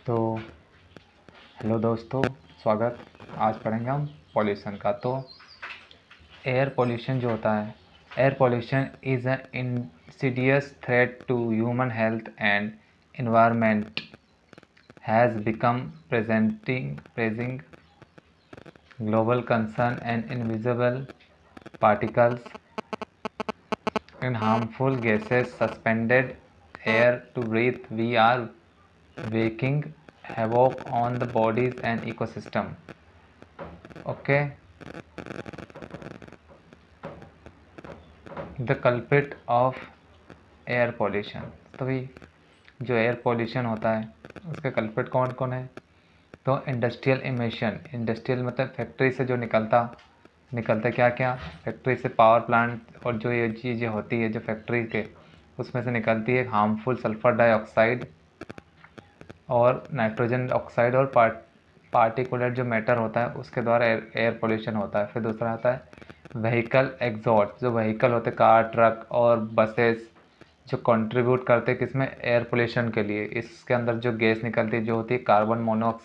तो हेलो दोस्तों, स्वागत। आज पढ़ेंगे हम पॉल्यूशन का। तो एयर पॉल्यूशन जो होता है, air pollution is an insidious threat to human health and environment has become pressing global concern and invisible particles and harmful gases suspended air to breathe. We are wreaking havoc on the bodies and ecosystem. Okay, the culprit of air pollution. तो भाई जो air pollution होता है उसके culprit कौन कौन है? तो इंडस्ट्रियल इमिशन, इंडस्ट्रियल मतलब फैक्ट्री से जो निकलता क्या क्या, फैक्ट्री से पावर प्लांट और जो ये चीज़ें होती है जो फैक्ट्री के उसमें से निकलती है हार्मफुल सल्फर डाइऑक्साइड और नाइट्रोजन ऑक्साइड और पार्टिकुलेट जो मैटर होता है उसके द्वारा एयर पोल्यूशन होता है। फिर दूसरा आता है व्हीकल एग्जॉस्ट, जो व्हीकल होते हैं कार, ट्रक और बसेस जो कंट्रीब्यूट करते हैं किसमें, एयर पोल्यूशन के लिए। इसके अंदर जो गैस निकलती है जो होती है कार्बन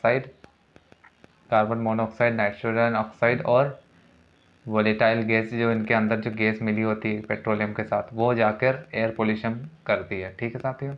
मोनोऑक्साइड, नाइट्रोजन ऑक्साइड और वोलेटाइल गैस, जो इनके अंदर जो गैस मिली होती है पेट्रोलियम के साथ वो जाकर एयर पोल्यूशन करती है। ठीक है साथियों।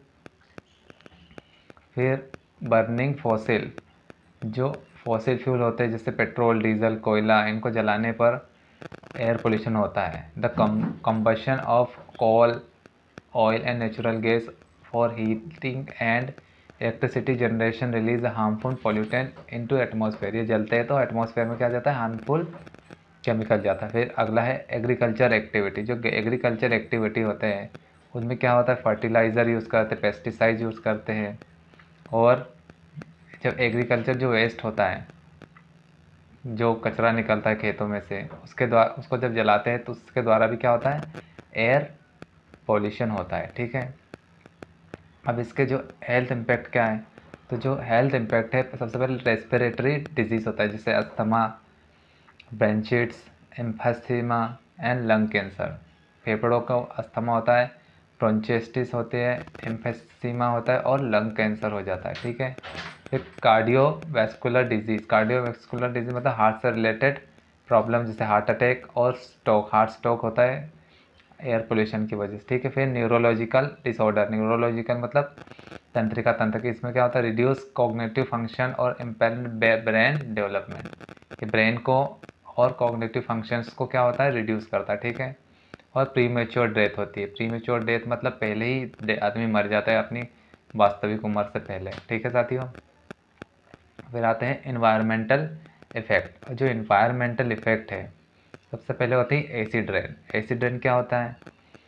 फिर बर्निंग फॉसिल, जो फॉसिल फ्यूल होते हैं जैसे पेट्रोल, डीजल, कोयला, इनको जलाने पर एयर पोल्यूशन होता है। The combustion of coal, oil and natural gas for heating and electricity generation release harmful pollutant into atmosphere. ये जलते हैं तो एटमॉस्फेयर में क्या जाता है, हार्मफुल केमिकल जाता है। फिर अगला है एग्रीकल्चर एक्टिविटी, जो एग्रीकल्चर एक्टिविटी होते हैं उनमें क्या होता है, फर्टिलाइज़र यूज़ करते हैं, पेस्टिसाइड यूज़ करते हैं। और जब एग्रीकल्चर जो वेस्ट होता है, जो कचरा निकलता है खेतों में से, उसके द्वारा उसको जब जलाते हैं तो उसके द्वारा भी क्या होता है, एयर पॉल्यूशन होता है। ठीक है। अब इसके जो हेल्थ इम्पैक्ट क्या है, तो जो हेल्थ इम्पैक्ट है सबसे पहले रेस्पिरेटरी डिजीज़ होता है जैसे asthma, bronchitis, emphysema and lung cancer. फेफड़ों का अस्थमा होता है, ब्रोंचिटिस होते हैं, एम्फेसीमा होता है और लंग कैंसर हो जाता है। ठीक है। फिर कार्डियोवैस्कुलर डिजीज़, कार्डियोवैस्कुलर डिजीज़ मतलब हार्ट से रिलेटेड प्रॉब्लम जैसे हार्ट अटैक और हार्ट स्ट्रोक होता है एयर पोल्यूशन की वजह से। ठीक है। फिर न्यूरोलॉजिकल डिसऑर्डर, न्यूरोलॉजिकल मतलब तंत्रिका तंत्र की, इसमें क्या होता है, रिड्यूस कॉग्निटिव फंक्शन और इम्पेयर्ड ब्रेन डेवलपमेंट। ये ब्रेन को और कॉग्निटिव फंक्शंस को क्या होता है, रिड्यूस करता है। ठीक है। और प्रीमेच्योर डेथ होती है। प्रीमेच्योर डेथ मतलब पहले ही आदमी मर जाता है अपनी वास्तविक उम्र से पहले। ठीक है साथियों। फिर आते हैं इन्वायरमेंटल इफ़ेक्ट। जो इन्वायरमेंटल इफ़ेक्ट है सबसे पहले होती है एसिड रेन। एसिड रेन क्या होता है,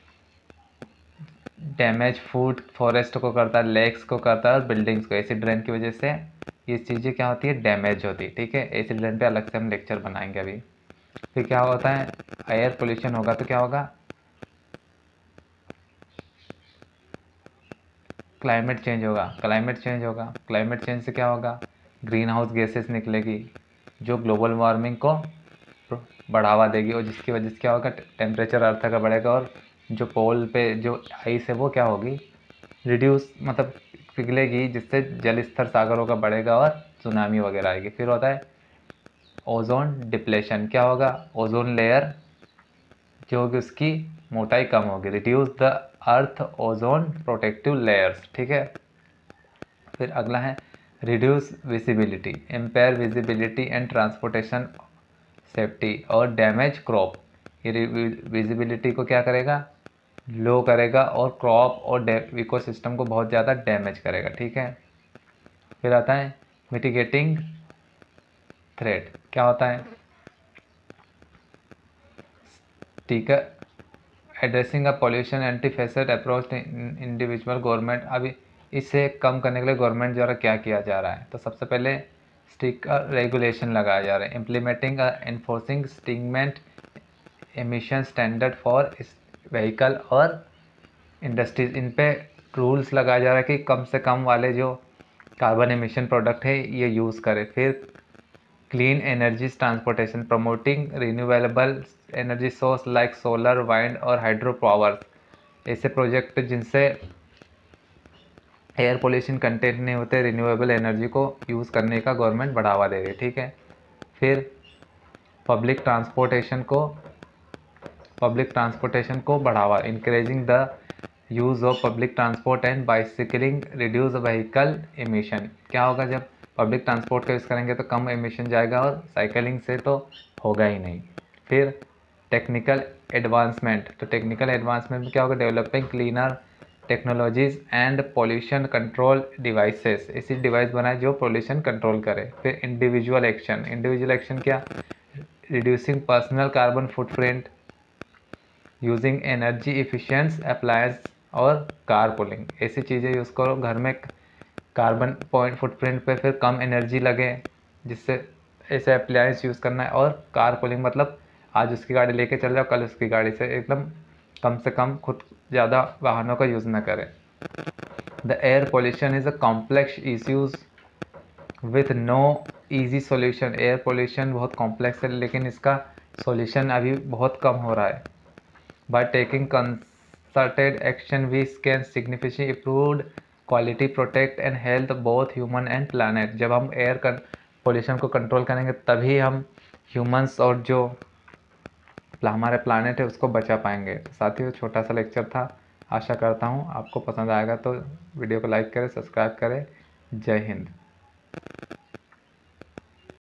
डैमेज फूड फॉरेस्ट को करता है, लेक्स को करता है और बिल्डिंग्स को। एसिड रेन की वजह से ये चीज़ें क्या होती है, डैमेज होती है। ठीक है। एसिड रेन पे अलग से हम लेक्चर बनाएंगे अभी। फिर क्या होता है, एयर पोल्यूशन होगा तो क्या होगा, क्लाइमेट चेंज होगा। क्लाइमेट चेंज से क्या होगा, ग्रीन हाउस गैसेस निकलेगी जो ग्लोबल वार्मिंग को बढ़ावा देगी और जिसकी वजह से क्या होगा, टेम्परेचर अर्थ का बढ़ेगा और जो पोल पे जो आइस है वो क्या होगी, रिड्यूस मतलब पिघलेगी, जिससे जल स्तर सागरों का बढ़ेगा और सुनामी वगैरह आएगी। फिर होता है ओजोन डिप्लेशन। क्या होगा, ओजोन लेयर जो होगी उसकी मोटाई कम होगी, reduce the earth ozone protective layers. ठीक है। फिर अगला है reduce visibility, impair visibility and transportation safety और डैमेज क्रॉप। ये विजिबिलिटी को क्या करेगा, लो करेगा और क्रॉप और इकोसिस्टम को बहुत ज़्यादा डैमेज करेगा। ठीक है। फिर आता है मिटिगेटिंग थ्रेट। क्या होता है, ठीक है, addressing a pollution anti facet approach individual government. अभी इसे कम करने के लिए गवर्नमेंट द्वारा क्या किया जा रहा है, तो सबसे पहले स्ट्रिक्ट रेगुलेशन लगाया जा रहा है, implementing enforcing stringent emission standard for vehicle और इंडस्ट्रीज। इन पे रूल्स लगाया जा रहा है कि कम से कम वाले जो कार्बन एमिशन प्रोडक्ट है ये यूज़ करें। फिर clean energy transportation, promoting renewable energy source like solar, wind और हाइड्रो पावर। ऐसे प्रोजेक्ट जिनसे एयर पोल्यूशन कंटेंट नहीं होते, रिन्यूएबल एनर्जी को यूज़ करने का गवर्नमेंट बढ़ावा दे रही है, ठीक है। फिर पब्लिक ट्रांसपोर्टेशन को बढ़ावा, encouraging the use of public transport and bicycling reduce vehicle emission. क्या होगा, जब पब्लिक ट्रांसपोर्ट का यूज़ करेंगे तो कम एमिशन जाएगा और साइकिलिंग से तो होगा ही नहीं। फिर टेक्निकल एडवांसमेंट, तो टेक्निकल एडवांसमेंट में क्या होगा, developing cleaner technologies and pollution control devices, ऐसी डिवाइस बनाए जो पोल्यूशन कंट्रोल करे। फिर इंडिविजुअल एक्शन क्या, reducing personal carbon footprint, using energy efficient appliance और कारपूलिंग, ऐसी चीज़ें यूज़ करो घर में, कार्बन पॉइंट फुटप्रिंट पे फिर कम एनर्जी लगे, जिससे ऐसे अप्लायंस यूज़ करना है। और कारपूलिंग मतलब आज उसकी गाड़ी लेके चल जाओ, कल उसकी गाड़ी से, एकदम कम से कम खुद ज़्यादा वाहनों का यूज़ ना करें। The air pollution is a complex issues with no easy solution. Air pollution बहुत कॉम्प्लेक्स है, लेकिन इसका सॉल्यूशन अभी बहुत कम हो रहा है। By taking concerted action, we can significantly improve quality, protect and health both human and planet। जब हम एयर पोल्यूशन को कंट्रोल करेंगे तभी हम ह्यूमंस और जो हमारे प्लानट है उसको बचा पाएंगे। तो साथियों, छोटा सा लेक्चर था, आशा करता हूँ आपको पसंद आएगा। तो वीडियो को लाइक करें, सब्सक्राइब करें। जय हिंद।